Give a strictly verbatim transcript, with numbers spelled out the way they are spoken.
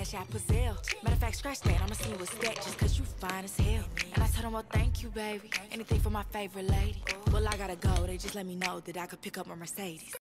cash out Brazil. Matter of fact, scratch that, I'ma send you a stack just cause you fine as hell. And I told them, well, thank you, baby. Anything for my favorite lady. Well, I gotta go, they just let me know that I could pick up my Mercedes.